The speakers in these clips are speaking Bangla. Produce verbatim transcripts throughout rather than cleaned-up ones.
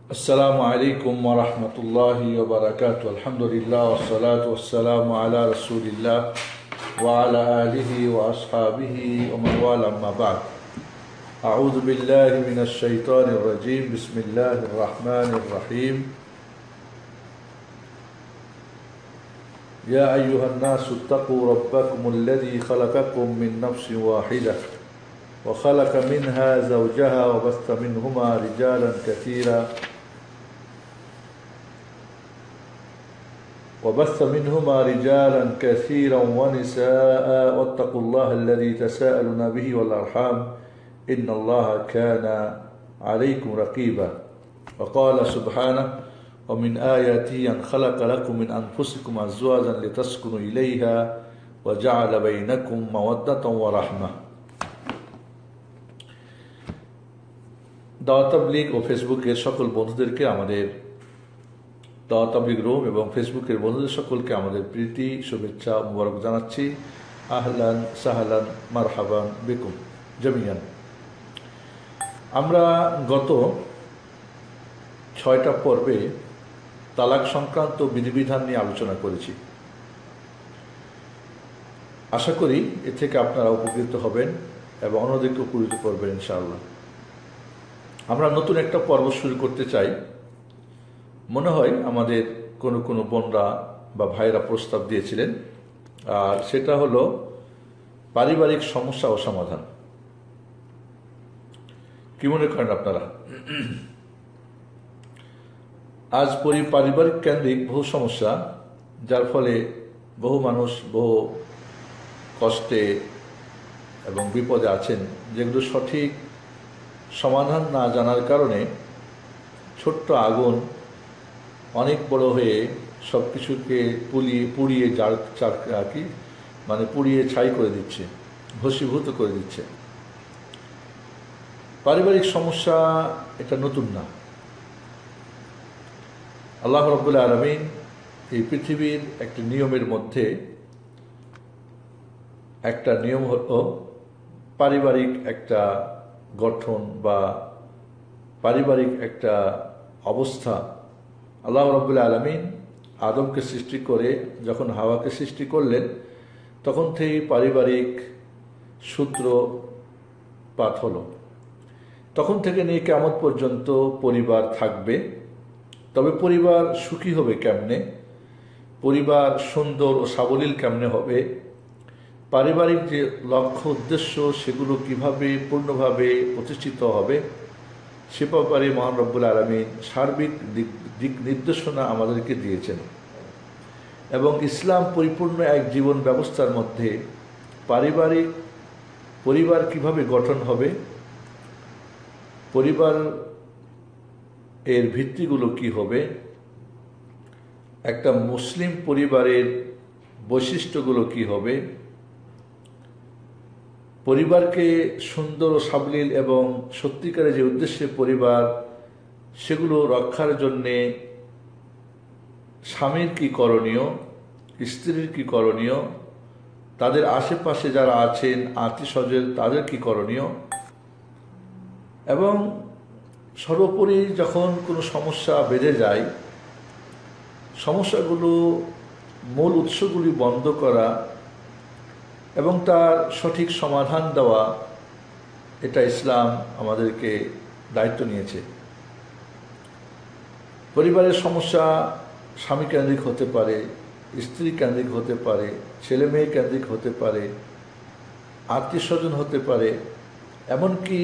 السلام عليكم ورحمة الله وبركاته. الحمد لله والصلاة والسلام على رسول الله وعلى آله وأصحابه ومن والاه. أما بعد، أعوذ بالله من الشيطان الرجيم. بسم الله الرحمن الرحيم. يا أيها الناس اتقوا ربكم الذي خلقكم من نفس واحدة وخلق منها زوجها وبث منهما رجالا كثيرا وبث منهما رجالا كثيرا ونساء واتقوا الله الذي تساءلون به والأرحام إن الله كان عليكم رقيبا. وقال سبحانه: ومن آياته أن خلق لكم من أنفسكم أزواجا لتسكنوا إليها وجعل بينكم مودة ورحمة. দাওয়াত তাবলীগ ও ফেসবুকের সকল বন্ধুদেরকে আমাদের দাওয়াত তাবলীগ রুম এবং ফেসবুকের বন্ধুদের সকলকে আমাদের প্রীতি শুভেচ্ছা মুবারক জানাচ্ছি। আহলান সাহলান মারহাবান বিকুম জামিয়ান। আমরা গত ছয়টা পর্বে তালাক সংক্রান্ত বিধিবিধান নিয়ে আলোচনা করেছি। আশা করি এ থেকে আপনারা উপকৃত হবেন এবং অন্যদেরকে উপকৃত করবেন ইনশাআল্লাহ। আমরা নতুন একটা পর্ব শুরু করতে চাই। মনে হয় আমাদের কোনো কোনো বোনরা বা ভাইরা প্রস্তাব দিয়েছিলেন, আর সেটা হলো পারিবারিক সমস্যা ও সমাধান। কি মনে করেন আপনারা? আজ পরি পারিবারিক কেন্দ্রিক বহু সমস্যা, যার ফলে বহু মানুষ বহু কষ্টে এবং বিপদে আছেন, যেগুলো সঠিক সমাধান না জানার কারণে ছোট্ট আগুন অনেক বড় হয়ে সব কিছুকে পুড়িয়ে পুড়িয়ে জার চার কি মানে পুড়িয়ে ছাই করে দিচ্ছে, ভস্মীভূত করে দিচ্ছে। পারিবারিক সমস্যা এটা নতুন না। আল্লাহ রাব্বুল আলামিন এই পৃথিবীর একটি নিয়মের মধ্যে একটা নিয়ম হলো পারিবারিক একটা গঠন বা পারিবারিক একটা অবস্থা। আল্লাহ রাব্বুল আলামিন আদমকে সৃষ্টি করে যখন হাওয়াকে সৃষ্টি করলেন, তখন থেকেই পারিবারিক সূত্রপাত হলো। তখন থেকে নিয়ে কিয়ামত পর্যন্ত পরিবার থাকবে। তবে পরিবার সুখী হবে কেমনে, পরিবার সুন্দর ও সাবলীল কেমনে হবে, পারিবারিক যে লক্ষ্য উদ্দেশ্য সেগুলো কিভাবে পূর্ণভাবে প্রতিষ্ঠিত হবে, সে ব্যাপারে মহান রব্বুল আলামিন সার্বিক দিক দিক নির্দেশনা আমাদেরকে দিয়েছেন। এবং ইসলাম পরিপূর্ণ এক জীবন ব্যবস্থার মধ্যে পারিবারিক পরিবার কিভাবে গঠন হবে, পরিবার এর ভিত্তিগুলো কি হবে, একটা মুসলিম পরিবারের বৈশিষ্ট্যগুলো কি হবে, পরিবারকে সুন্দর ও সাবলীল এবং সত্যিকারের যে উদ্দেশ্যে পরিবার, সেগুলো রক্ষার জন্যে স্বামীর কি করণীয়, স্ত্রীর কি করণীয়, তাদের আশেপাশে যারা আছেন আত্মীয় স্বজন তাদের কি করণীয়, এবং সর্বোপরি যখন কোনো সমস্যা বেড়ে যায়, সমস্যাগুলো মূল উৎসগুলি বন্ধ করা এবং তার সঠিক সমাধান দেওয়া, এটা ইসলাম আমাদেরকে দায়িত্ব নিয়েছে। পরিবারের সমস্যা স্বামী কেন্দ্রিক হতে পারে, স্ত্রী কেন্দ্রিক হতে পারে, ছেলে মেয়ে কেন্দ্রিক হতে পারে, আত্মীয় স্বজন হতে পারে, এমনকি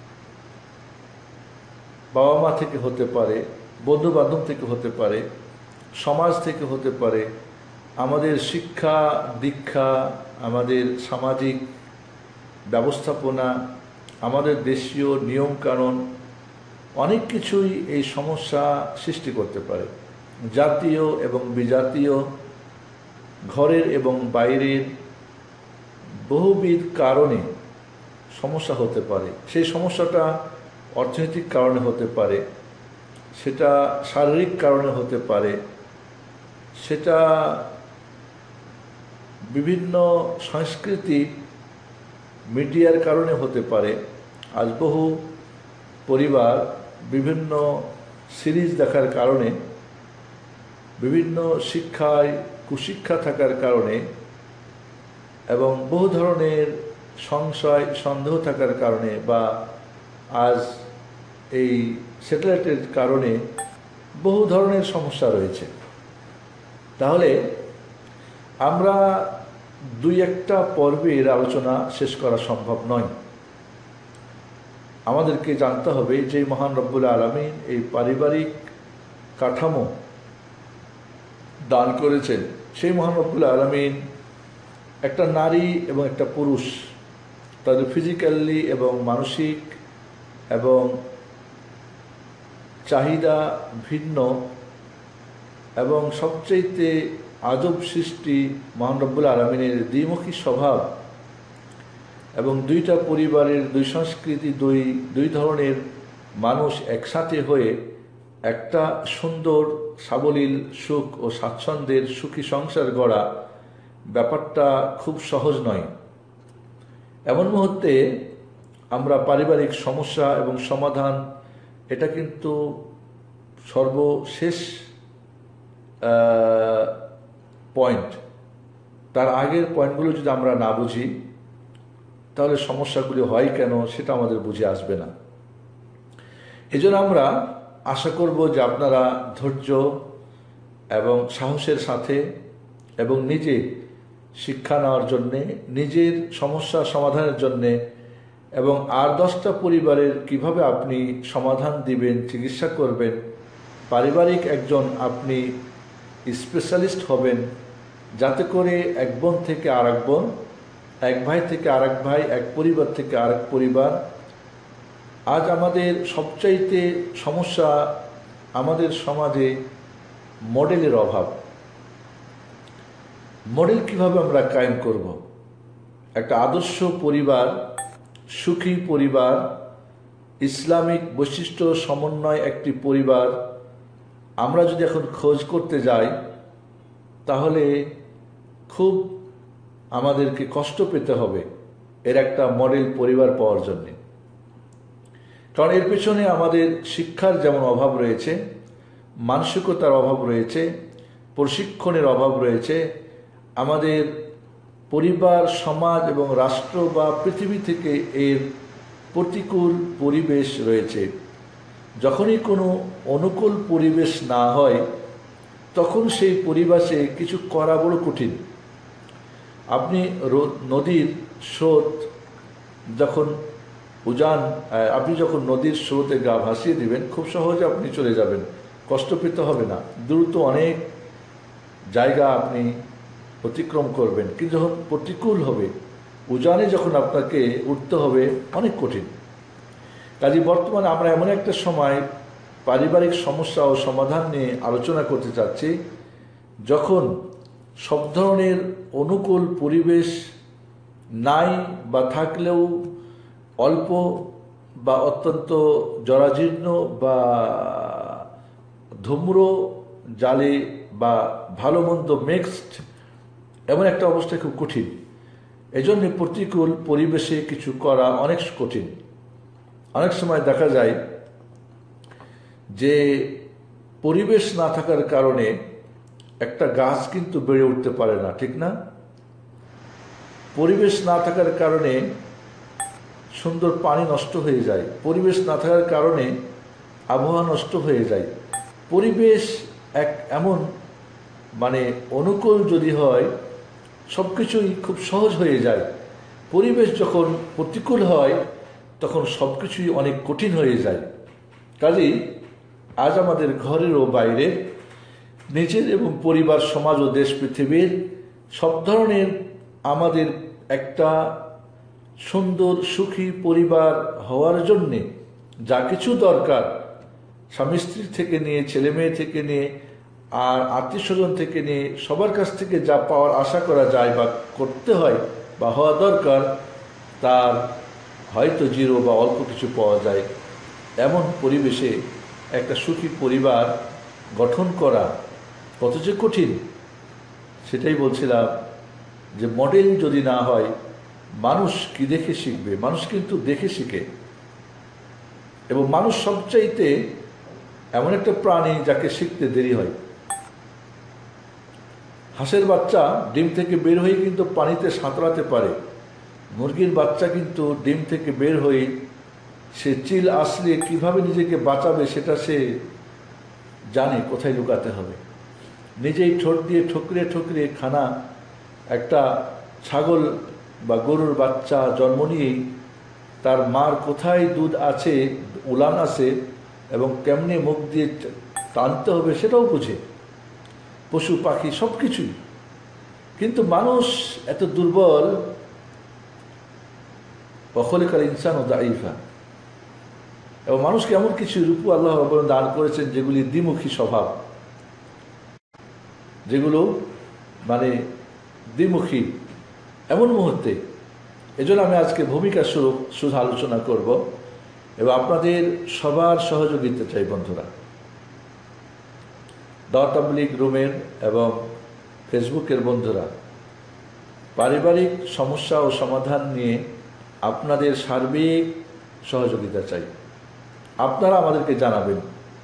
বাবা মা থেকে হতে পারে, বন্ধু বান্ধব থেকে হতে পারে, সমাজ থেকে হতে পারে, আমাদের শিক্ষা দীক্ষা, আমাদের সামাজিক ব্যবস্থাপনা, আমাদের দেশীয় নিয়মকানুন, অনেক কিছুই এই সমস্যা সৃষ্টি করতে পারে। জাতীয় এবং বিজাতীয়, ঘরের এবং বাইরের বহুবিধ কারণে সমস্যা হতে পারে। সেই সমস্যাটা অর্থনৈতিক কারণে হতে পারে, সেটা শারীরিক কারণে হতে পারে, সেটা বিভিন্ন সংস্কৃতি মিডিয়ার কারণে হতে পারে। আজ বহু পরিবার বিভিন্ন সিরিজ দেখার কারণে, বিভিন্ন শিক্ষায় কুশিক্ষা থাকার কারণে এবং বহু ধরনের সংশয় সন্দেহ থাকার কারণে বা আজ এই স্যাটেলাইটের কারণে বহু ধরনের সমস্যা রয়েছে। তাহলে আমরা দুই একটা পর্বের আলোচনা শেষ করা সম্ভব নয়। আমাদেরকে জানতে হবে যে মহান রব্বুল আলামিন এই পারিবারিক কাঠামো দান করেছেন, সেই মহান রব্বুল আলামিন একটা নারী এবং একটা পুরুষ তাদের ফিজিক্যালি এবং মানসিক এবং চাহিদা ভিন্ন এবং সবচেয়ে আজব সৃষ্টি মহান রব্বুল আলামিনের দ্বিমুখী স্বভাব এবং দুইটা পরিবারের দুই সংস্কৃতি দুই দুই ধরনের মানুষ একসাথে হয়ে একটা সুন্দর সাবলীল সুখ ও স্বাচ্ছন্দ্যের সুখী সংসার গড়া ব্যাপারটা খুব সহজ নয়। এমন মুহূর্তে আমরা পারিবারিক সমস্যা এবং সমাধান এটা কিন্তু সর্বশেষ পয়েন্ট। তার আগের পয়েন্টগুলো যদি আমরা না বুঝি তাহলে সমস্যাগুলি হয় কেন সেটা আমাদের বুঝে আসবে না। এজন্য আমরা আশা করব যে আপনারা ধৈর্য এবং সাহসের সাথে এবং নিজে শিক্ষা নেওয়ার জন্যে, নিজের সমস্যা সমাধানের জন্যে এবং আর দশটা পরিবারের কিভাবে আপনি সমাধান দিবেন, চিকিৎসা করবেন, পারিবারিক একজন আপনি স্পেশালিস্ট হবেন, যাতে করে এক বোন থেকে আর এক বোন, এক ভাই থেকে আর এক ভাই, এক পরিবার থেকে আর এক পরিবার। আজ আমাদের সবচাইতে সমস্যা আমাদের সমাজে মডেলের অভাব। মডেল কিভাবে আমরা কায়েম করব? একটা আদর্শ পরিবার, সুখী পরিবার, ইসলামিক বৈশিষ্ট্য সমন্বয় একটি পরিবার আমরা যদি এখন খোঁজ করতে যাই তাহলে খুব আমাদেরকে কষ্ট পেতে হবে এর একটা মডেল পরিবার পাওয়ার জন্যে। কারণ এর পেছনে আমাদের শিক্ষার যেমন অভাব রয়েছে, মানসিকতার অভাব রয়েছে, প্রশিক্ষণের অভাব রয়েছে, আমাদের পরিবার, সমাজ এবং রাষ্ট্র বা পৃথিবী থেকে এর প্রতিকূল পরিবেশ রয়েছে। যখনই কোনো অনুকূল পরিবেশ না হয় তখন সেই পরিবেশে কিছু করা বড় কঠিন। আপনি নদীর স্রোত যখন উজান আপনি যখন নদীর স্রোতে গা ভাসিয়ে দিবেন খুব সহজে আপনি চলে যাবেন, কষ্ট পেতে হবে না, দ্রুত অনেক জায়গা আপনি অতিক্রম করবেন। কিন্তু যখন প্রতিকূল হবে, উজানে যখন আপনাকে উঠতে হবে, অনেক কঠিন। কাজে বর্তমানে আমরা এমন একটা সময় পারিবারিক সমস্যা ও সমাধান নিয়ে আলোচনা করতে চাচ্ছি যখন সব ধরনের অনুকূল পরিবেশ নাই বা থাকলেও অল্প বা অত্যন্ত জরাজীর্ণ বা ধূম্র জালে বা ভালো মন্দ মিক্সড, এমন একটা অবস্থা খুব কঠিন। এজন্য প্রতিকূল পরিবেশে কিছু করা অনেক কঠিন। অনেক সময় দেখা যায় যে পরিবেশ না থাকার কারণে একটা গাছ কিন্তু বেড়ে উঠতে পারে না, ঠিক না? পরিবেশ না থাকার কারণে সুন্দর পানি নষ্ট হয়ে যায়, পরিবেশ না থাকার কারণে আবহাওয়া নষ্ট হয়ে যায়। পরিবেশ এক এমন মানে অনুকূল যদি হয় সব কিছুই খুব সহজ হয়ে যায়। পরিবেশ যখন প্রতিকূল হয় তখন সব কিছুই অনেক কঠিন হয়ে যায়। কাজেই আজ আমাদের ঘরের ও বাইরের, নিজের এবং পরিবার, সমাজ ও দেশ পৃথিবীর সব ধরনের আমাদের একটা সুন্দর সুখী পরিবার হওয়ার জন্যে যা কিছু দরকার, স্বামী স্ত্রী থেকে নিয়ে, ছেলে মেয়ে থেকে নিয়ে, আর আত্মীয় স্বজন থেকে নিয়ে সবার কাছ থেকে যা পাওয়ার আশা করা যায় বা করতে হয় বা হওয়া দরকার, তার হয়তো জিরো বা অল্প কিছু পাওয়া যায়। এমন পরিবেশে একটা সুখী পরিবার গঠন করা কত যে কঠিন, সেটাই বলছিলাম যে মডেল যদি না হয় মানুষ কি দেখে শিখবে? মানুষ কিন্তু দেখে শিখে। এবং মানুষ সবচাইতে এমন একটা প্রাণী যাকে শিখতে দেরি হয়। হাঁসের বাচ্চা ডিম থেকে বের হয়ে কিন্তু পানিতে সাঁতরাতে পারে, মুরগির বাচ্চা কিন্তু ডিম থেকে বের হয়ে সে চিল আসলে কিভাবে নিজেকে বাঁচাবে সেটা সে জানে কোথায় লুকাতে হবে। নিজেই ঠোঁট দিয়ে ঠুকরে ঠুকরে খানা একটা ছাগল বা গরুর বাচ্চা জন্ম নিয়েই তার মার কোথায় দুধ আছে, উলান আছে এবং কেমনে মুখ দিয়ে টানতে হবে সেটাও বুঝে, পশু পাখি সব কিছুই। কিন্তু মানুষ এত দুর্বল, অখলিকাল ইনসান ও দাইফা, এবং মানুষকে এমন কিছু রূপ আল্লাহ রাব্বুল দান করেছেন যেগুলি দ্বিমুখী স্বভাব, যেগুলো মানে দ্বিমুখী এমন মুহূর্তে। এজন্য আমি আজকে ভূমিকা স্বরূপ শুধু আলোচনা করব এবং আপনাদের সবার সহযোগিতা চাই বন্ধুরা। দাওয়াত তাবলীগ রুমের এবং ফেসবুকের বন্ধুরা, পারিবারিক সমস্যা ও সমাধান নিয়ে আপনাদের সার্বিক সহযোগিতা চাই। আপনারা আমাদেরকে জানাবেন।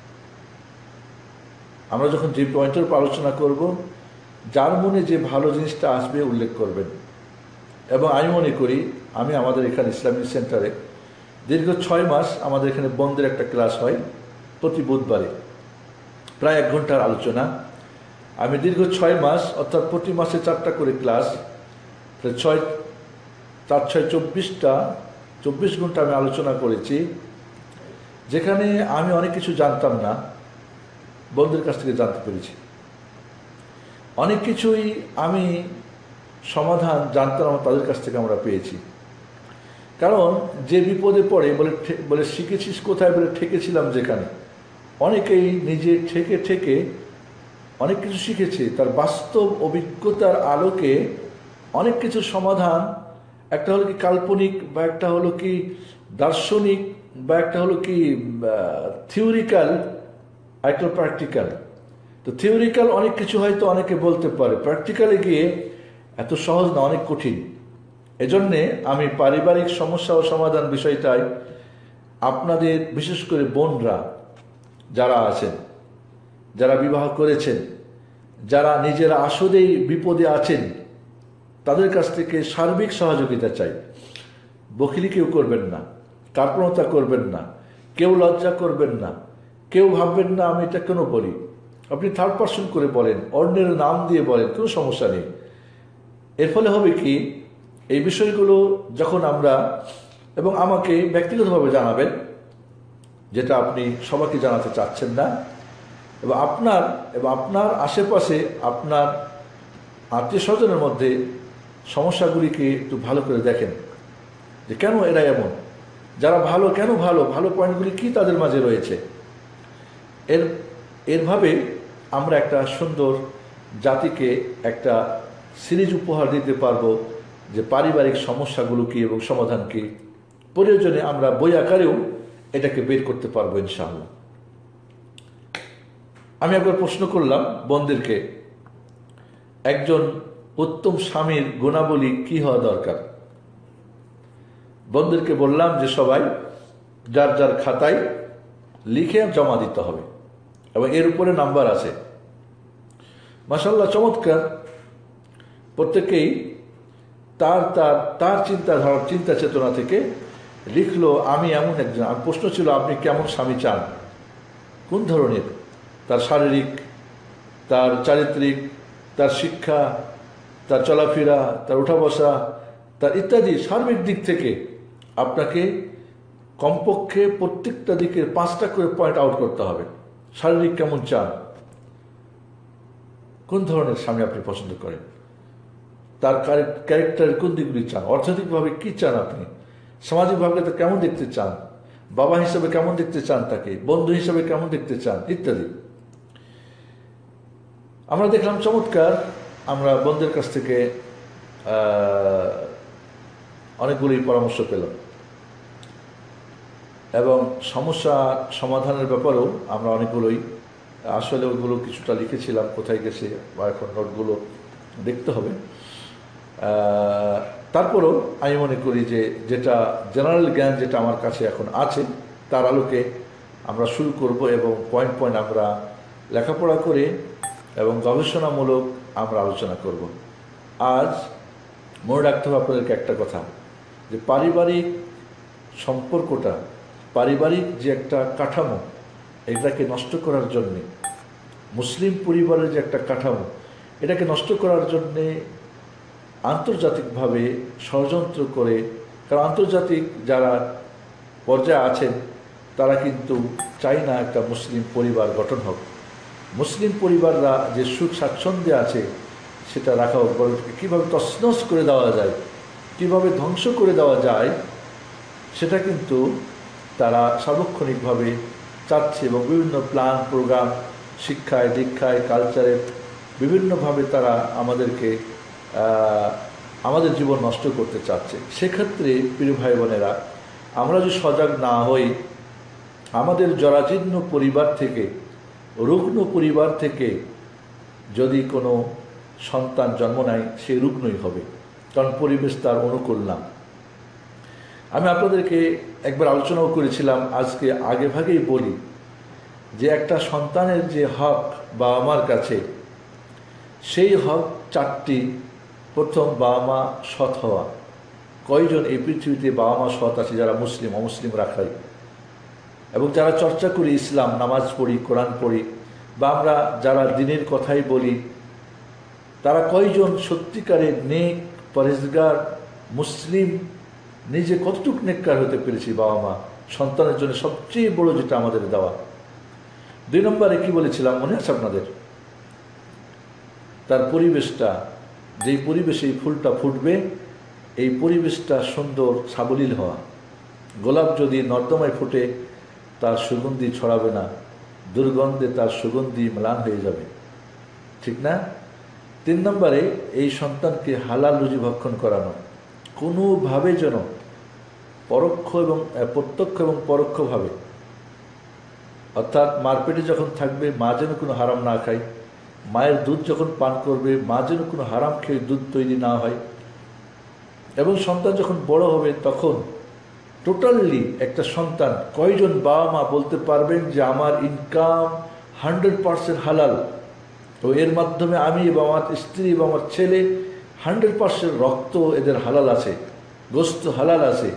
আমরা যখন যে পয়েন্টের উপর আলোচনা করব, যার মনে যে ভালো জিনিসটা আসবে উল্লেখ করবেন। এবং আমি মনে করি, আমি আমাদের এখানে ইসলামিক সেন্টারে দীর্ঘ ছয় মাস আমাদের এখানে বন্ধের একটা ক্লাস হয় প্রতি বুধবারে, প্রায় এক ঘন্টার আলোচনা। আমি দীর্ঘ ছয় মাস অর্থাৎ প্রতি মাসে চারটা করে ক্লাস, ছয় চার ছয় চব্বিশটা চব্বিশ ঘন্টা আমি আলোচনা করেছি, যেখানে আমি অনেক কিছু জানতাম না, বন্ধুদের কাছ থেকে জানতে পেরেছি। অনেক কিছুই আমি সমাধান জানতাম না, তাদের কাছ থেকে আমরা পেয়েছি। কারণ যে বিপদে পড়ে বলে বলে শিখেছিস কোথায়, বলে ঠেকেছিলাম যেখানে, অনেকেই নিজে ঠেকে ঠেকে অনেক কিছু শিখেছে। তার বাস্তব অভিজ্ঞতার আলোকে অনেক কিছু সমাধান, একটা হলো কি কাল্পনিক, বা একটা হলো কি দার্শনিক, বা একটা হলো কি থিওরিক্যাল, একটা প্র্যাকটিক্যাল। তো থিওরিক্যাল অনেক কিছু হয়তো অনেকে বলতে পারে, প্র্যাকটিক্যালে গিয়ে এত সহজ না, অনেক কঠিন। এজন্যে আমি পারিবারিক সমস্যা ও সমাধান বিষয়টাই আপনাদের, বিশেষ করে বোনরা যারা আছেন, যারা বিবাহ করেছেন, যারা নিজেরা আসলেই বিপদে আছেন, তাদের কাছ থেকে সার্বিক সহযোগিতা চাই। বখিলি কেউ করবেন না, কার্পণতা করবেন না, কেউ লজ্জা করবেন না, কেউ ভাববেন না আমি এটা কেন বলি। আপনি থার্ড পার্সন করে বলেন, অন্যের নাম দিয়ে বলেন, কোনো সমস্যা নেই। এর ফলে হবে কি, এই বিষয়গুলো যখন আমরা, এবং আমাকে ব্যক্তিগতভাবে জানাবেন, যেটা আপনি সবাইকে জানাতে চাচ্ছেন না, এবং আপনার এবং আপনার আশেপাশে আপনার আত্মীয় স্বজনের মধ্যে সমস্যাগুলিকে একটু ভালো করে দেখেন, যে কেন এরা এমন, যারা ভালো কেন ভালো, ভালো পয়েন্টগুলি কি তাদের মাঝে রয়েছে। এর এরভাবে আমরা একটা সুন্দর জাতিকে একটা সিরিজ উপহার দিতে পারবো, যে পারিবারিক সমস্যাগুলো কি এবং সমাধান কি। প্রয়োজনে আমরা বই আকারেও এটাকে বের করতে পারবো ইনশাআল্লাহ। আমি একবার প্রশ্ন করলাম বোনদেরকে, একজন উত্তম স্বামীর গুণাবলী কি হওয়া দরকার। বোনদেরকে বললাম যে সবাই যার যার খাতায় লিখে জমা দিতে হবে, এবং এর উপরে নাম্বার আছে। মাশাআল্লাহ, চমৎকার। প্রত্যেকেই তার তার তার চিন্তাধারা, চিন্তা চেতনা থেকে লিখলো, আমি এমন একজন। আর প্রশ্ন ছিল, আপনি কেমন স্বামী চান, কোন ধরনের, তার শারীরিক, তার চারিত্রিক, তার শিক্ষা, তার চলাফেরা, তার উঠা বসা, তার ইত্যাদি সার্বিক দিক থেকে আপনাকে কমপক্ষে প্রত্যেকটা দিকের পাঁচটা করে পয়েন্ট আউট করতে হবে। শারীরিক কেমন চান, কোন ধরনের স্বামী আপনি পছন্দ করেন, তার ক্যারেক্টারের কোন দিকগুলি চান, অর্থনৈতিকভাবে কি চান আপনি, সামাজিকভাবে তাকে কেমন দেখতে চান, বাবা হিসেবে কেমন দেখতে চান তাকে, বন্ধু হিসেবে কেমন দেখতে চান, ইত্যাদি। আমরা দেখলাম চমৎকার, আমরা বন্ধুদের কাছ থেকে অনেকগুলি পরামর্শ পেলাম, এবং সমস্যা সমাধানের ব্যাপারেও আমরা অনেকগুলোই, আসলে ওইগুলো কিছুটা লিখেছিলাম, কোথায় গেছে বা এখন নোটগুলো দেখতে হবে। তারপরেও আমি মনে করি যে যেটা জেনারেল জ্ঞান যেটা আমার কাছে এখন আছে, তার আলোকে আমরা শুরু করব এবং পয়েন্ট পয়েন্ট আমরা লেখাপড়া করে এবং গবেষণামূলক আমরা আলোচনা করব। আজ মনে রাখতে হবে আপনাদেরকে একটা কথা, যে পারিবারিক সম্পর্কটা, পারিবারিক যে একটা কাঠামো, এটাকে নষ্ট করার জন্যে, মুসলিম পরিবারের যে একটা কাঠামো, এটাকে নষ্ট করার জন্যে আন্তর্জাতিকভাবে ষড়যন্ত্র করে, কারণ আন্তর্জাতিক যারা পর্যায়ে আছেন তারা কিন্তু চায় না একটা মুসলিম পরিবার গঠন হোক। মুসলিম পরিবাররা যে সুখ স্বাচ্ছন্দ্যে আছে সেটা রাখা হোক, বরং কীভাবে তছনছ করে দেওয়া যায়, কীভাবে ধ্বংস করে দেওয়া যায়, সেটা কিন্তু তারা সার্বক্ষণিকভাবে চাচ্ছে এবং বিভিন্ন প্ল্যান প্রোগ্রাম, শিক্ষায় দীক্ষায় কালচারে বিভিন্নভাবে তারা আমাদেরকে আমাদের জীবন নষ্ট করতে চাচ্ছে। সেক্ষেত্রে প্রিয় ভাই বোনেরা, আমরা যদি সজাগ না হই, আমাদের জরাজীর্ণ পরিবার থেকে, রুগ্ন পরিবার থেকে যদি কোনো সন্তান জন্ম নেয়, সে রুগ্নই হবে, কারণ পরিবেশ তার অনুকূল না। আমি আপনাদেরকে একবার আলোচনাও করেছিলাম, আজকে আগে ভাগেই বলি যে একটা সন্তানের যে হক বাবা মার কাছে, সেই হক চারটি। প্রথম, বাবা মা সৎ হওয়া। কয়জন এই পৃথিবীতে বাবা মা সৎ আছে যারা মুসলিম অমুসলিম রাখাই, এবং যারা চর্চা করি ইসলাম, নামাজ পড়ি, কোরআন পড়ি, বা আমরা যারা দিনের কথাই বলি, তারা কয়জন সত্যিকারের নেক পরেজগার মুসলিম, নিজে কতটুকু নেককার হতে পেরেছি বাবা মা সন্তানের জন্য, সবচেয়ে বড় যেটা আমাদের দেওয়া। দুই নম্বরে কি বলেছিলাম মনে আছে আপনাদের? তার পরিবেশটা, যেই পরিবেশে এই ফুলটা ফুটবে, এই পরিবেশটা সুন্দর সাবলীল হওয়া। গোলাপ যদি নর্দমায় ফুটে, তার সুগন্ধি ছড়াবে না, দুর্গন্ধে তার সুগন্ধি ম্লান হয়ে যাবে, ঠিক না? তিন নম্বরে এই সন্তানকে হালাল রুজি ভক্ষণ করানো, কোনোভাবে যেন পরোক্ষ এবং প্রত্যক্ষ এবং পরোক্ষভাবে, অর্থাৎ মার পেটে যখন থাকবে মা যেন কোনো হারাম না খায়, মায়ের দুধ যখন পান করবে মা যেন কোনো হারাম খেয়ে দুধ তৈরি না হয়, এবং সন্তান যখন বড় হবে তখন টোটালি একটা সন্তান, কয়জন বাবা মা বলতে পারবেন যে আমার ইনকাম হান্ড্রেড পার্সেন্ট হালাল, তো এর মাধ্যমে আমি এবং আমার স্ত্রী এবং আমার ছেলে হান্ড্রেড পার্সেন্ট রক্ত এদের হালাল আছে, গোস্ত হালাল আছে?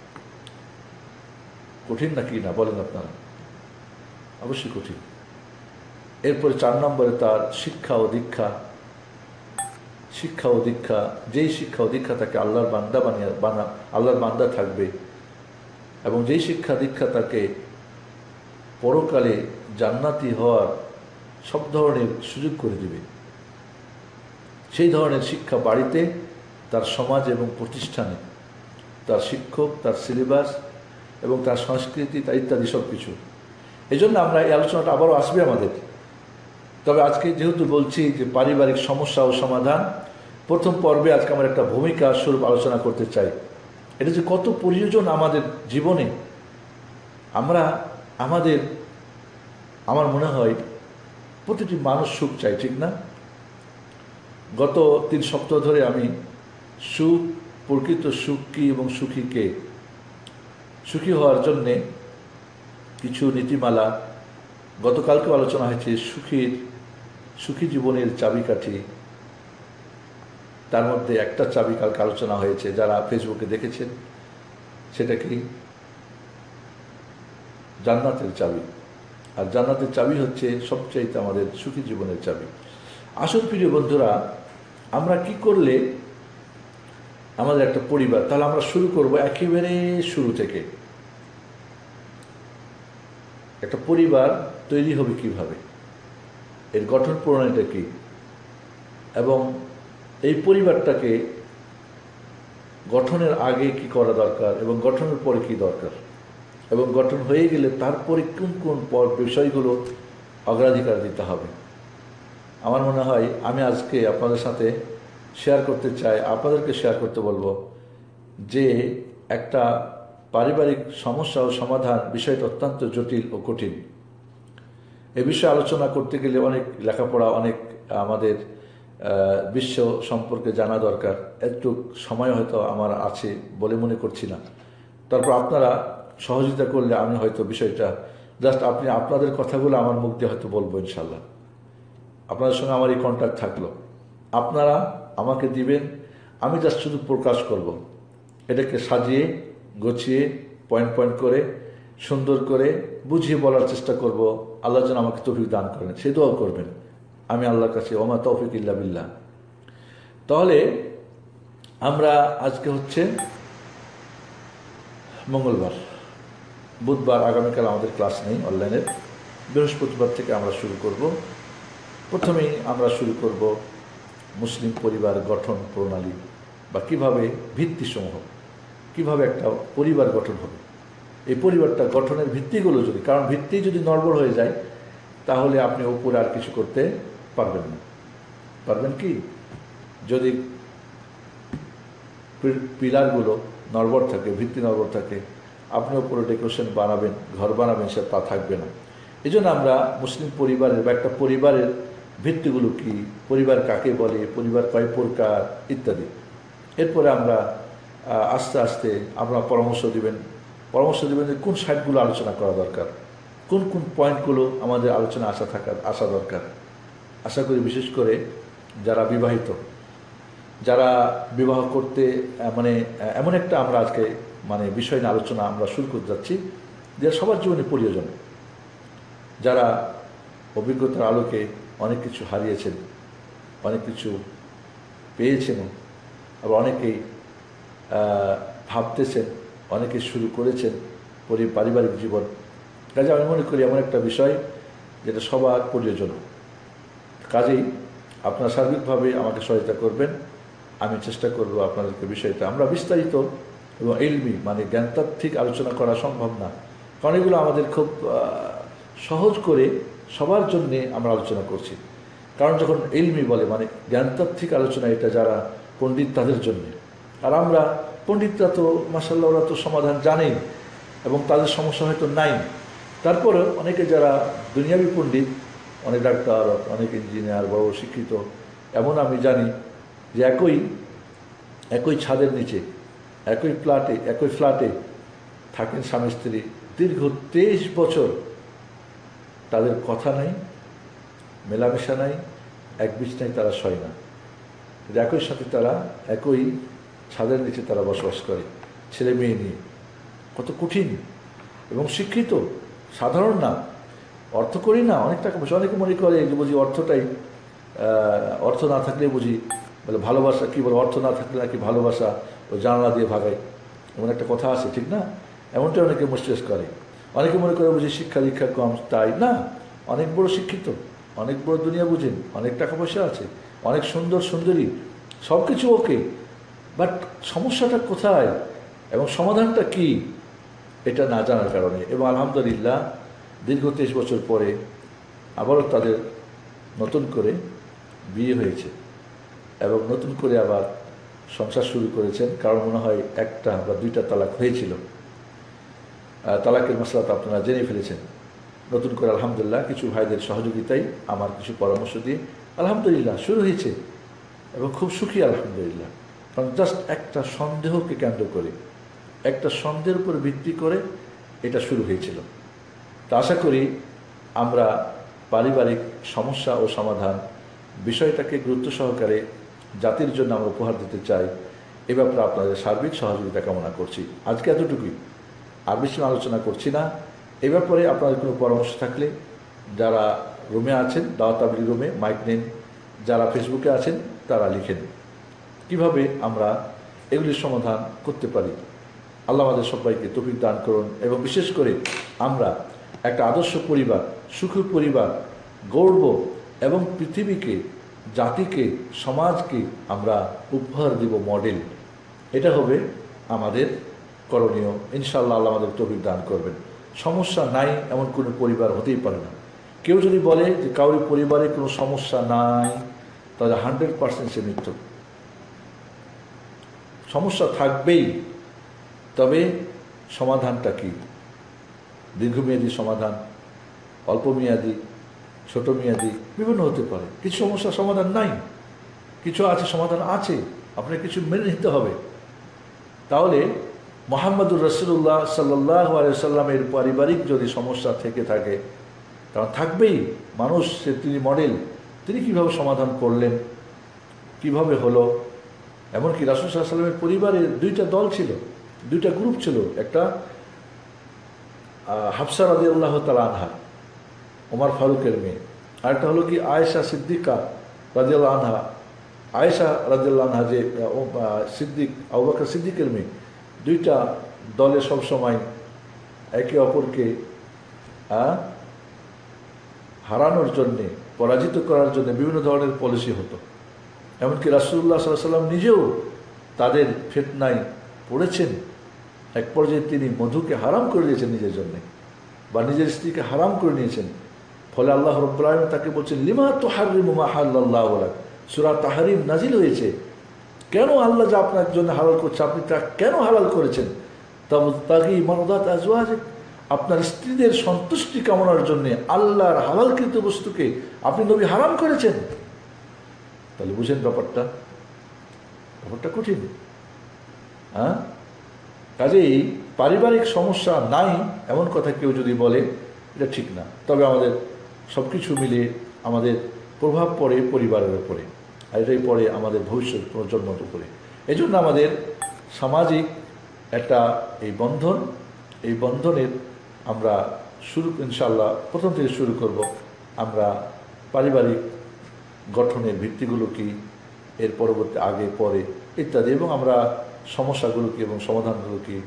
কঠিন নাকি না বলেন আপনারা? অবশ্যই কঠিন। এরপরে চার নম্বরে তার শিক্ষা ও দীক্ষা। শিক্ষা ও দীক্ষা, যেই শিক্ষা ও দীক্ষা তাকে আল্লাহর বান্দা বানিয়ে বানা আল্লাহর বান্দা থাকবে, এবং যেই শিক্ষা দীক্ষা তাকে পরকালে জান্নাতি হওয়ার সব ধরনের সুযোগ করে দিবে, সেই ধরনের শিক্ষা বাড়িতে, তার সমাজ এবং প্রতিষ্ঠানে, তার শিক্ষক, তার সিলেবাস এবং তার সংস্কৃতি, তার ইত্যাদি সব কিছু। এই জন্য আমরা এই আলোচনাটা আবারও আসবে আমাদের। তবে আজকে যেহেতু বলছি যে পারিবারিক সমস্যা ও সমাধান, প্রথম পর্বে আজকে আমরা একটা ভূমিকা স্বরূপ আলোচনা করতে চাই। এটা যে কত প্রয়োজন আমাদের জীবনে। আমরা আমাদের, আমার মনে হয় প্রতিটি মানুষ সুখ চাই, ঠিক না? গত তিন সপ্তাহ ধরে আমি সুখ, প্রকৃত সুখ কী এবং সুখী কে, সুখী হওয়ার জন্যে কিছু নীতিমালা, গতকালকেও আলোচনা হয়েছে সুখীর সুখী জীবনের চাবিকাঠি, তার মধ্যে একটা চাবি কালকে আলোচনা হয়েছে, যারা ফেসবুকে দেখেছেন, সেটা কি জান্নাতের চাবি। আর জান্নাতের চাবি হচ্ছে সবচাইতে আমাদের সুখী জীবনের চাবি। আসল প্রিয় বন্ধুরা, আমরা কি করলে আমাদের একটা পরিবার, তাহলে আমরা শুরু করব একেবারে শুরু থেকে। একটা পরিবার তৈরি হবে কিভাবে, এর গঠন প্রণালীটা কি, এবং এই পরিবারটাকে গঠনের আগে কি করা দরকার এবং গঠনের পরে কি দরকার, এবং গঠন হয়ে গেলে তারপরে কোন কোন বিষয়গুলো অগ্রাধিকার দিতে হবে। আমার মনে হয় আমি আজকে আপনাদের সাথে শেয়ার করতে চাই, আপনাদেরকে শেয়ার করতে বলবো যে একটা পারিবারিক সমস্যা ও সমাধান বিষয়টা অত্যন্ত জটিল ও কঠিন। এ বিষয়ে আলোচনা করতে গেলে অনেক লেখাপড়া, অনেক আমাদের বিশ্ব সম্পর্কে জানা দরকার। একটু সময় হয়তো আমার আছে বলে মনে করছি না। তারপর আপনারা সহযোগিতা করলে আমি হয়তো বিষয়টা জাস্ট আপনি আপনাদের কথাগুলো আমার মুখ দিয়ে হয়তো বলবো ইনশাল্লাহ। আপনাদের সঙ্গে আমার এই কন্ট্যাক্ট থাকলো, আপনারা আমাকে দিবেন, আমি জাস্ট শুধু প্রকাশ করব, এটাকে সাজিয়ে গুছিয়ে পয়েন্ট পয়েন্ট করে সুন্দর করে বুঝিয়ে বলার চেষ্টা করব। আল্লাহ যেন আমাকে তৌফিক দান করেন, সে দোয়া করবেন আমি আল্লাহর কাছে, ওমা তৌফিক ইল্লা বিল্লাহ। তাহলে আমরা আজকে হচ্ছে মঙ্গলবার, বুধবার আগামীকাল আমাদের ক্লাস নেই অনলাইনের, বৃহস্পতিবার থেকে আমরা শুরু করব। প্রথমেই আমরা শুরু করব মুসলিম পরিবার গঠন প্রণালী বা কীভাবে ভিত্তিসমূহ, কিভাবে একটা পরিবার গঠন হবে, এই পরিবারটা গঠনের ভিত্তিগুলো যদি, কারণ ভিত্তি যদি নড়বড় হয়ে যায় তাহলে আপনি উপরে আর কিছু করতে পারবেন না। পারবেন কি? যদি পিলারগুলো নড়বড় থাকে, ভিত্তি নড়বড় থাকে, আপনি উপরে ডেকোরেশন বানাবেন, ঘর বানাবেন, সে তা থাকবে না। এই জন্য আমরা মুসলিম পরিবারের বা একটা পরিবারের ভিত্তিগুলো কি, পরিবার কাকে বলে, পরিবার কয় প্রকার ইত্যাদি, এরপরে আমরা আস্তে আস্তে আমরা পরামর্শ দিবেন পরামর্শ দেবেন যে কোন সাইটগুলো আলোচনা করা দরকার, কোন কোন পয়েন্টগুলো আমাদের আলোচনা আসা থাকার আসা দরকার। আশা করি বিশেষ করে যারা বিবাহিত, যারা বিবাহ করতে মানে এমন একটা আমরা আজকে মানে বিষয় নিয়ে আলোচনা আমরা শুরু করতে যাচ্ছি যে সবার জীবনে প্রয়োজন, যারা অভিজ্ঞতার আলোকে অনেক কিছু হারিয়েছেন, অনেক কিছু পেয়েছেন, আবার অনেকেই ভাবতেছেন, অনেকে শুরু করেছেন পারিবারিক জীবন। কাজে আমি মনে করি এমন একটা বিষয় যেটা সবার প্রয়োজন। কাজেই আপনারা সার্বিকভাবে আমাকে সহায়তা করবেন, আমি চেষ্টা করব আপনাদেরকে বিষয়টা আমরা বিস্তারিত এবং ইলমি মানে জ্ঞানতাত্ত্বিক আলোচনা করা সম্ভব না, কারণ এগুলো আমাদের খুব সহজ করে সবার জন্যে আমরা আলোচনা করছি। কারণ যখন ইলমি বলে মানে জ্ঞানতাত্ত্বিক আলোচনা, এটা যারা পণ্ডিত তাদের জন্যে। আর আমরা পণ্ডিতরা তো মাশাআল্লাহ ওরা তো সমাধান জানেই এবং তাদের সমস্যা হয়তো নাই, তারপরে অনেকে যারা দুনিয়াবি পণ্ডিত, অনেক ডাক্তার, অনেক ইঞ্জিনিয়ার, বড় শিক্ষিত, এমন আমি জানি যে একই একই ছাদের নিচে একই ফ্ল্যাটে একই ফ্ল্যাটে থাকেন স্বামী স্ত্রী দীর্ঘ তেইশ বছর, তাদের কথা নাই, মেলামেশা নাই, এক বিছনায় তারা শয় না, একই সাথে তারা একই ছাদের নিচে তারা বসবাস করে, ছেলে মেয়ে নিয়ে। কত কঠিন এবং শিক্ষিত, সাধারণ না, অর্থ করি না, অনেক টাকা পয়সা। অনেকে মনে করে যে বুঝি অর্থটাই, অর্থ না থাকলে বুঝি বলে ভালোবাসা, কী বলে, অর্থ না থাকলে নাকি ভালোবাসা ওই জানালা দিয়ে ভাগায়, এমন একটা কথা আছে, ঠিক না? এমনটাই অনেকে মুস্টেস করে। অনেকে মনে করে বুঝি শিক্ষা দীক্ষা কম, তাই না, অনেক বড় শিক্ষিত, অনেক বড় দুনিয়া বুঝেন, অনেক টাকা পয়সা আছে, অনেক সুন্দর সুন্দরী, সব কিছু ওকে, বাট সমস্যাটা কোথায় এবং সমাধানটা কি, এটা না জানার কারণে। এবং আলহামদুলিল্লাহ দীর্ঘ তেইশ বছর পরে আবারও তাদের নতুন করে বিয়ে হয়েছে এবং নতুন করে আবার সংসার শুরু করেছেন, কারণ মনে হয় একটা বা দুইটা তালাক হয়েছিল। তালাকের মশলা তো আপনারা জেনে ফেলেছেন। নতুন করে আলহামদুলিল্লাহ কিছু ভাইদের সহযোগিতায়, আমার কিছু পরামর্শ দিয়ে আলহামদুলিল্লাহ শুরু হয়েছে এবং খুব সুখী আলহামদুলিল্লাহ। কারণ জাস্ট একটা সন্দেহকে কেন্দ্র করে, একটা সন্দেহের উপর ভিত্তি করে এটা শুরু হয়েছিল। তা আশা করি আমরা পারিবারিক সমস্যা ও সমাধান বিষয়টাকে গুরুত্ব সহকারে জাতির জন্য আমরা উপহার দিতে চাই, এ ব্যাপারে আপনাদের সার্বিক সহযোগিতা কামনা করছি। আজকে এতটুকুই, আর বেশি আলোচনা করছি না। এ ব্যাপারে আপনাদের কোনো পরামর্শ থাকলে যারা রুমে আছেন, দাওয়াত তাবলীগ রুমে মাইক নেন, যারা ফেসবুকে আছেন তারা লিখেন কিভাবে আমরা এগুলির সমাধান করতে পারি। আল্লাহ আমাদের সবাইকে তৌফিক দান করুন এবং বিশেষ করে আমরা একটা আদর্শ পরিবার, সুখী পরিবার গড়ব এবং পৃথিবীকে, জাতিকে, সমাজকে আমরা উপহার দেব মডেল। এটা হবে আমাদের করণীয়। ইনশাআল্লাহ আল্লাহ আমাদের তৌফিক দান করবেন। সমস্যা নাই এমন কোনো পরিবার হতেই পারে না। কেউ যদি বলে যে কারোর পরিবারে কোনো সমস্যা নাই, তাহলে হান্ড্রেড পার্সেন্ট সে মিথ্যা। সমস্যা থাকবেই, তবে সমাধানটা কি? দীর্ঘমেয়াদী সমাধান, অল্প মেয়াদী, ছোট মেয়াদী, বিভিন্ন হতে পারে। কিছু সমস্যার সমাধান নাই, কিছু আছে সমাধান আছে, আপনাকে কিছু মেনে নিতে হবে। তাহলে মুহাম্মদুর রাসূলুল্লাহ সাল্লাল্লাহু আলাইহি ওয়াসাল্লামের পারিবারিক যদি সমস্যা থেকে থাকে, কারণ থাকবেই, মানুষ সে, তিনি মডেল, তিনি কিভাবে সমাধান করলেন, কিভাবে হলো। এমনকি রাসূল সাল্লাল্লাহু আলাইহি ওয়াসাল্লামের পরিবারের দুইটা দল ছিল, দুইটা গ্রুপ ছিল। একটা হাফসা রাদিয়াল্লাহু তাআলা আনহা, ওমর ফারুকের মেয়ে, আরেকটা হলো কি আয়েশা সিদ্দিকা রাদিয়াল্লাহু আনহা, আয়েশা রাদিয়াল্লাহু আনহা যে সিদ্দিক, আবু বকর সিদ্দিকের মেয়ে। দুইটা দলে সবসময় একে অপরকে হারানোর জন্যে, পরাজিত করার জন্য বিভিন্ন ধরনের পলিসি হতো। এমনকি রাসূলুল্লাহ সাল্লাল্লাহু আলাইহি ওয়াসাল্লাম নিজেও তাদের ফিতনায় পড়েছেন। এক পর্যায়ে তিনি মধুকে হারাম করে দিয়েছেন নিজের জন্যে, বা নিজের স্ত্রীকে হারাম করে নিয়েছেন। ফলে আল্লাহ রাব্বুল আলামিন তাকে বলছেন, লিমা তুহাররিমু মা হাল্লাল্লাহু লাক, সূরা তাহরিম নাজিল হয়েছে। কেন আল্লাহ যা আপনার জন্য হালাল করছে, আপনি তা কেন হালাল করেছেন? তাবতাগি মারদাত আজওয়াজিক, আপনার স্ত্রীদের সন্তুষ্টি কামনার জন্য আল্লাহর হালালকৃত বস্তুকে আপনি নবী হারাম করেছেন। তাহলে বুঝেন ব্যাপারটা, ব্যাপারটা কঠিন। হ্যাঁ, কাজেই পারিবারিক সমস্যা নাই এমন কথা কেউ যদি বলে, এটা ঠিক না। তবে আমাদের সব কিছু মিলিয়ে আমাদের প্রভাব পড়ে পরিবারের উপরে, আর এটাই পড়ে আমাদের ভবিষ্যৎ প্রজন্মের উপরে। এই জন্য আমাদের সামাজিক একটা এই বন্ধন, এই বন্ধনের আমরা শুরু ইনশাআল্লাহ প্রথম থেকে শুরু করব। আমরা পারিবারিক গঠনের ভিত্তিগুলো কি, এর পরবর্তী আগে পরে ইত্যাদি, এবং আমরা সমস্যাগুলো কি এবং সমাধানগুলো কি,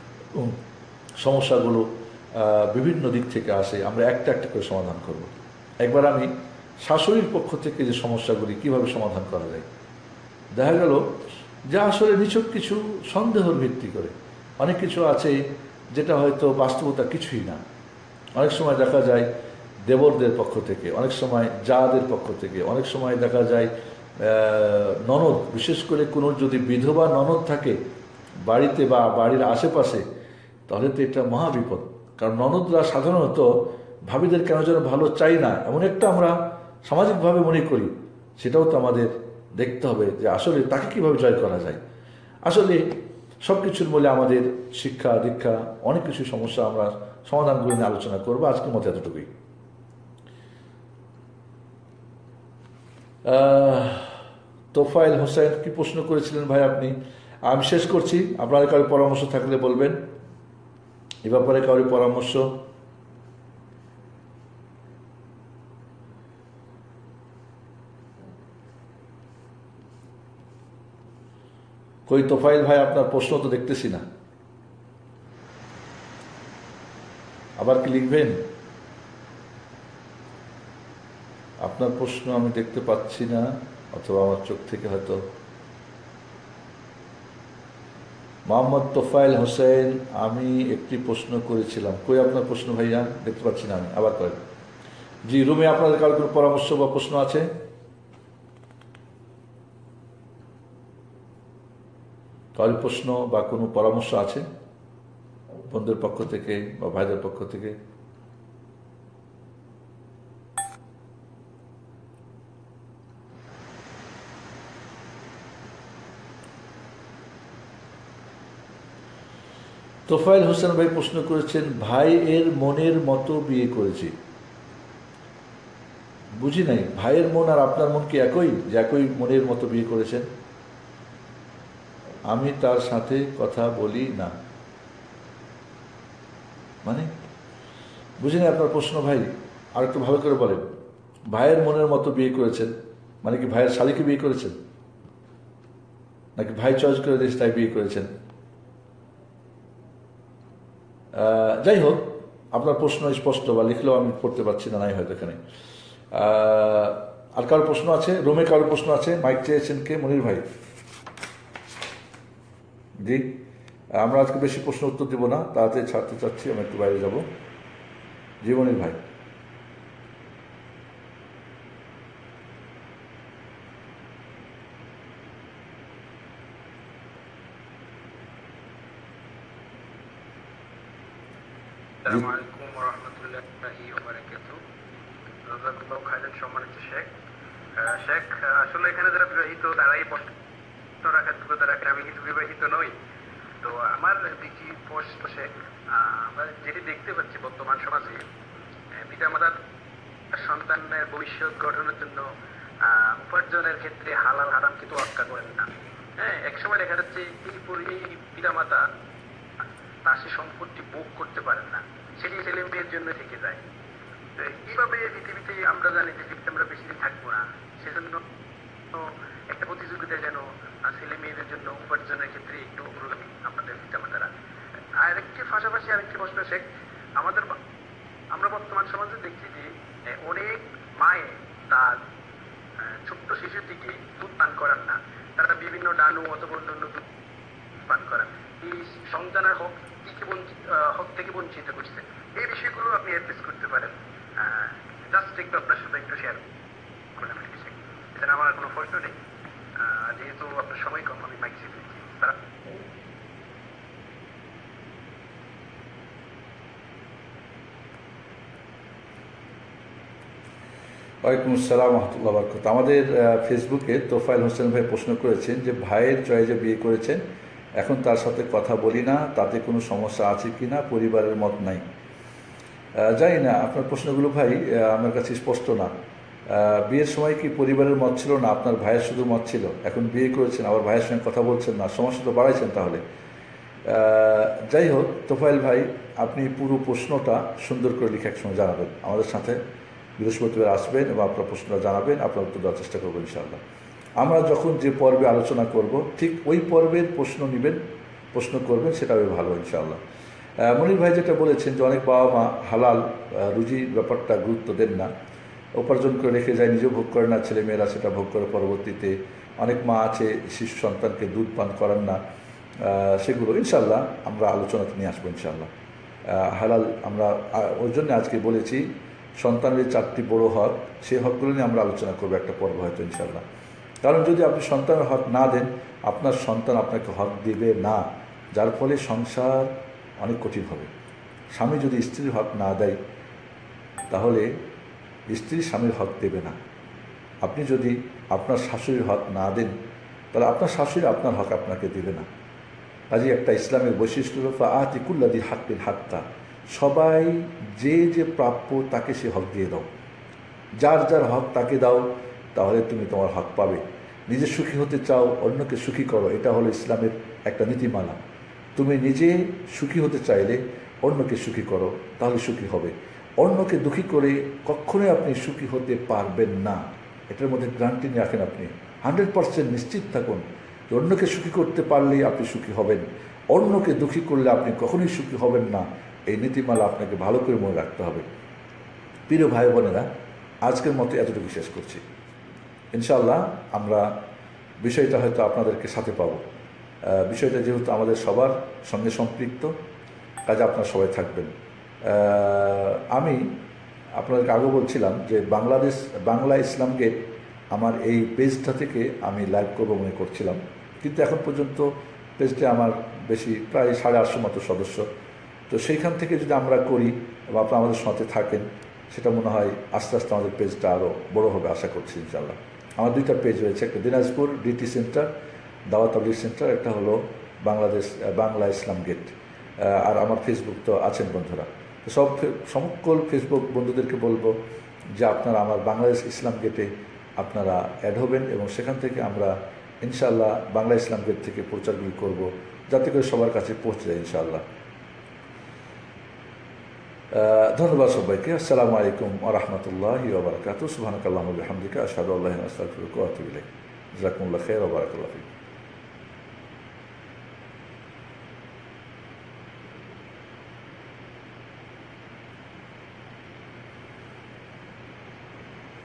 সমস্যাগুলো বিভিন্ন দিক থেকে আসে, আমরা একটা একটা করে সমাধান করব। একবার আমি শাশুড়ির পক্ষ থেকে যে সমস্যাগুলি কিভাবে সমাধান করা যায়, দেখা গেল যা আসলে নিছক কিছু সন্দেহের ভিত্তি করে, অনেক কিছু আছে যেটা হয়তো বাস্তবতা কিছুই না। অনেক সময় দেখা যায় দেবরদের পক্ষ থেকে, অনেক সময় জাদের পক্ষ থেকে, অনেক সময় দেখা যায় ননদ, বিশেষ করে কোনো যদি বিধবা ননদ থাকে বাড়িতে বা বাড়ির আশেপাশে, তাহলে তো এটা মহাবিপদ। কারণ ননদরা সাধারণত ভাবিদের কেন যেন ভালো চাই না, এমন একটা আমরা সামাজিকভাবে মনে করি। সেটাও তো আমাদের দেখতে হবে যে আসলে তাকে কীভাবে জয় করা যায়। আসলে সব কিছুর মূলে আমাদের শিক্ষা দীক্ষা, অনেক কিছু সমস্যা আমরা সমাধানগুলো নিয়ে আলোচনা করবো। আজকের মতো এতটুকুই। তোফায়েল হোসেন কি প্রশ্ন করেছিলেন ভাই আপনি? আমি শেষ করছি, আপনার কারো পরামর্শ থাকলে বলবেন এ ব্যাপারে, কারো পরামর্শ। কই তোফায়েল ভাই, আপনার প্রশ্ন তো দেখতেছি না, আবার কি লিখবেন? আপনার প্রশ্ন আমি দেখতে পাচ্ছি না, অথবা আমার চোখ থেকে হয়তো। মোহাম্মদ তোফায়েল হোসেন, আমি একটি প্রশ্ন করেছিলাম, কই আপনার প্রশ্ন ভাইয়া? দেখতে পাচ্ছি না আমি, আবার করেন। জি, রুমে আপনাদের কারো কোনো পরামর্শ বা প্রশ্ন আছে? কারো প্রশ্ন বা কোনো পরামর্শ আছে বন্ধুদের পক্ষ থেকে বা ভাইদের পক্ষ থেকে? তোফায়েল হোসেন ভাই প্রশ্ন করেছেন, ভাই এর মনের মতো বিয়ে করেছি। বুঝি নাই, ভাইয়ের মন আর আপনার মন কি একই, যে একই মনের মতো বিয়ে করেছেন? আমি তার সাথে কথা বলি না, মানে বুঝি নাই আপনার প্রশ্ন ভাই, আর একটু ভালো করে বলেন। ভাইয়ের মনের মতো বিয়ে করেছেন মানে কি ভাইয়ের শালীকে বিয়ে করেছেন, নাকি ভাই চয়েস করে দিয়েছে তাই বিয়ে করেছেন? যাই হোক, আপনার প্রশ্ন স্পষ্ট, বা লিখলেও আমি পড়তে পারছি না, নাই হয়তো এখানে। আর কারো প্রশ্ন আছে? রুমে কারো প্রশ্ন আছে? মাইক চেয়েছেন কে? মনির ভাই। জি, আমরা আজকে বেশি প্রশ্ন উত্তর দেবো না, তাড়াতাড়ি ছাড়তে চাচ্ছি, আমি একটু বাইরে যাব। জি মনির ভাই। সম্মানিত শেখ, শেখ আসলে এখানে যারা বিবাহিত তারাই প্রশ্ন রাখেন, আমি কিন্তু বিবাহিত নই। তো আমার দেখি প্রশ্ন শেখ, আমরা যেটি দেখতে পাচ্ছি বর্তমান সমাজে, পিতামাতার সন্তানের ভবিষ্যৎ গঠনের জন্য আহ, উপার্জনের ক্ষেত্রে হালাল হারাম কিন্তু অক্কা করেন না। হ্যাঁ, একসময় দেখা যাচ্ছে এই এই পিতামাতা তার সে সম্পত্তি ভোগ করতে পারেন না, সেটি ছেলে মেয়ের জন্য থেকে যায়। তো এইভাবে পৃথিবীতে আমরা জানি যে পৃথিবীতে আমরা বেশি দিন থাকবো না, সেজন্য একটা প্রতিযোগিতা যেন ছেলে মেয়েদের জন্য উপার্জনের ক্ষেত্রে একটু অগ্রগামী আমাদের পিতামাতারা। আরেকটি পাশাপাশি আরেকটি প্রশ্ন শেখ, আমাদের আমরা বর্তমান সমাজে দেখছি যে অনেক মায়ে তার ছোট্ট শিশুটিকে দুধ পান করান না, তারা বিভিন্ন ডানু অথবা অন্যান্য দুধ পান করান, এই সন্তানের হক থেকে বঞ্চিত হক থেকে বঞ্চিত করছে। এই বিষয়গুলো আপনি অ্যাড্রেস করতে পারেন, জাস্ট একটু আপনার সাথে একটু শেয়ার করলাম এই বিষয়। এখানে আমার কোনো প্রশ্ন নেই, যেহেতু আপনার সময় কম, আমি মাইক ছেড়ে দিচ্ছি। ওয়ালাইকুম আসসালাম রহমতুল্লাহ বরকত। আমাদের ফেসবুকে তোফায়েল হোসেন ভাই প্রশ্ন করেছেন যে ভাইয়ের চয়েজে বিয়ে করেছেন, এখন তার সাথে কথা বলি না, তাতে কোনো সমস্যা আছে কি না, পরিবারের মত নাই। জানি না আপনার প্রশ্নগুলো ভাই আমার কাছে স্পষ্ট না। বিয়ের সময় কি পরিবারের মত ছিল না, আপনার ভাইয়ের শুধু মত ছিল? এখন বিয়ে করেছেন আবার ভাইয়ের সঙ্গে কথা বলছেন না, সমস্যা তো বাড়াইছেন তাহলে। যাই হোক তোফায়েল ভাই, আপনি পুরো প্রশ্নটা সুন্দর করে লিখে একসময় জানাবেন, আমাদের সাথে বৃহস্পতিবার আসবেন এবং আপনার প্রশ্নটা জানাবেন, আপনার উত্তর দেওয়ার চেষ্টা করবো ইনশাআল্লাহ। আমরা যখন যে পর্বে আলোচনা করব ঠিক ওই পর্বের প্রশ্ন নেবেন, প্রশ্ন করবেন, সেটা হবে ভালো ইনশাআল্লাহ। মনির ভাই যেটা বলেছেন যে অনেক বাবা মা হালাল রুজির ব্যাপারটা গুরুত্ব দেন না, উপার্জন করে রেখে যায়, নিজেও ভোগ করে না, ছেলে মেয়েরা সেটা ভোগ করে পরবর্তীতে। অনেক মা আছে শিশু সন্তানকে দুধ পান করান না, সেগুলো ইনশাআল্লাহ আমরা আলোচনাতে নিয়ে আসবো ইনশাআল্লাহ। হালাল আমরা ওই জন্য আজকে বলেছি সন্তানের চারটি বড় হক, সেই হকগুলো নিয়ে আমরা আলোচনা করবো একটা পর্ব হয়তো ইনশাআল্লাহ। কারণ যদি আপনি সন্তানের হক না দেন, আপনার সন্তান আপনাকে হক দিবে না, যার ফলে সংসার অনেক কঠিন হবে। স্বামী যদি স্ত্রীর হক না দেয়, তাহলে স্ত্রী স্বামীর হক দেবে না। আপনি যদি আপনার শাশুড়ির হক না দেন, তাহলে আপনার শাশুড়ি আপনার হক আপনাকে দেবে না। কাজে একটা ইসলামের বৈশিষ্ট্য হলো আতিকুল্লাদি হাক্কিল হাক্কা, সবাই যে যে প্রাপ্য তাকে সে হক দিয়ে দাও, যার যার হক তাকে দাও, তাহলে তুমি তোমার হক পাবে। নিজে সুখী হতে চাও, অন্যকে সুখী করো, এটা হলো ইসলামের একটা নীতিমালা। তুমি নিজে সুখী হতে চাইলে অন্যকে সুখী করো, তাহলে সুখী হবে। অন্যকে দুঃখী করে কখনোই আপনি সুখী হতে পারবেন না, এটার মধ্যে গ্যারান্টি নিয়ে রাখেন। আপনি হান্ড্রেড পারসেন্ট নিশ্চিত থাকুন যে অন্যকে সুখী করতে পারলেই আপনি সুখী হবেন, অন্যকে দুঃখী করলে আপনি কখনোই সুখী হবেন না। এই নীতিমালা আপনাকে ভালো করে মনে রাখতে হবে। প্রিয় ভাই বোনেরা, আজকের মতো এতটুকু শেষ করছি। ইনশাআল্লাহ আমরা বিষয়টা হয়তো আপনাদেরকে সাথে পাবো। বিষয়টা যেহেতু আমাদের সবার সঙ্গে সম্পৃক্ত, কাজে আপনারা সবাই থাকবেন। আমি আপনাদেরকে আগে বলছিলাম যে বাংলাদেশ বাংলা ইসলাম গেট আমার এই পেজটা থেকে আমি লাইভ করবো মনে করছিলাম, কিন্তু এখন পর্যন্ত পেজটা আমার বেশি প্রায় সাড়ে আটশো মতো সদস্য। তো সেইখান থেকে যদি আমরা করি এবং আপনারা আমাদের সাথে থাকেন, সেটা মনে হয় আস্তে আস্তে আমাদের পেজটা আরও বড় হবে আশা করছি ইনশাআল্লাহ। আমার দুইটা পেজ রয়েছে, একটা দিনাজপুর ডিটি সেন্টার দাওয়াত তাবলীগ সেন্টার, একটা হলো বাংলাদেশ বাংলা ইসলাম গেট। আর আমার ফেসবুক তো আছেন বন্ধুরা, তো সব সকল ফেসবুক বন্ধুদেরকে বলবো যে আপনারা আমার বাংলাদেশ ইসলাম গেটে আপনারা অ্যাড হবেন এবং সেখান থেকে আমরা ইনশাআল্লাহ বাংলা ইসলাম গেট থেকে প্রচারগুলি করব, যাতে করে সবার কাছে পৌঁছে যায় ইনশাআল্লাহ। ধন্যবাদ সবাইকে। আসসালামু আলাইকুম ওয়া রাহমাতুল্লাহি ওয়া বারাকাতুহু। সুবহানাকাল্লাহুম্মা ওয়া বিহামদিকা আশহাদু আল্লা ইলাহা ইল্লা আনতা আস্তাগফিরুকা ওয়া আতুবু ইলাইক। জাযাকুমুল্লাহু খাইরান ওয়া বারাকাল্লাহু ফীকুম।